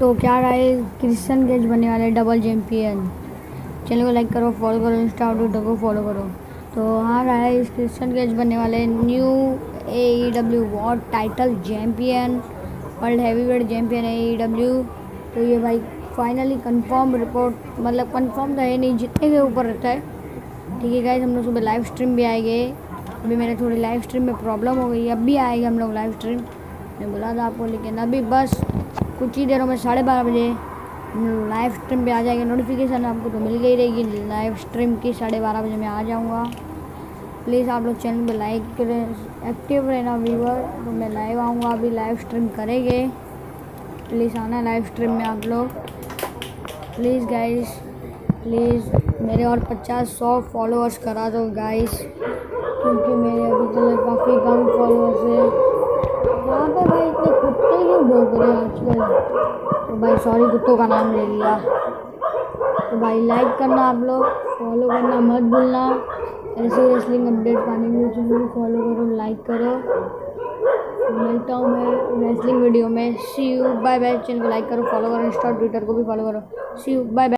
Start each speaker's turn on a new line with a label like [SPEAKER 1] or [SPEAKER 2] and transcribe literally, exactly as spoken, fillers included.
[SPEAKER 1] तो क्या guys, Christian Cage बनने वाले डबल चैम्पियन। चैनल को लाइक करो, फॉलो करो, इंस्टा और ट्विटर को फॉलो करो। तो हाँ गाइस, क्रिश्चियन गेज बनने वाले new A E W world title champion, world heavyweight champion A E W. तो ये भाई फाइनली कंफर्म रिपोर्ट, मतलब कंफर्म तो है नहीं, जितने के ऊपर रहता है। ठीक है गाइस, हम लोग सुबह लाइव स्ट्रीम भी आएंगे। अभी मेरे थोड़ी लाइव स्ट्रीम में प्रॉब्लम हो गई, अब भी आएगा हम लोग लाइव स्ट्रीम। मैं बोला था आपको, लेकिन अभी बस कुछ ही देरों में साढ़े बारह बजे हम लोग लाइव स्ट्रीम पे आ जाएंगे। नोटिफिकेशन आपको तो मिल गई रहेगी लाइव स्ट्रीम की, साढ़े बारह बजे मैं आ जाऊँगा। प्लीज़ आप लोग चैनल पे लाइक करें, एक्टिव रहना व्यूअर। तो मैं लाइव आऊँगा, अभी लाइव स्ट्रीम करेंगे। प्लीज़ आना लाइव स्ट्रीम में आप लोग, प्लीज़ गाइस, प्लीज़ मेरे और पचास सौ फॉलोअर्स करा दो गाइस, क्योंकि मेरे अभी तक काफ़ी कम फॉलोअर्स है। यहाँ पे भाई इतने कुत्ते क्यों भौंक रहे हैं आजकल? तो भाई सॉरी, कुत्तों का नाम ले लिया। तो भाई लाइक करना आप लोग, फॉलो करना मत भूलना। ऐसे रेसलिंग अपडेट पाने के लिए चैनल को फॉलो करो, लाइक करो। मिलता हूँ मैं रेसलिंग वीडियो में। See you, bye bye. Channel को लाइक करो, फॉलो करो, इंस्टा ट्विटर को भी फॉलो करो। See you, bye bye.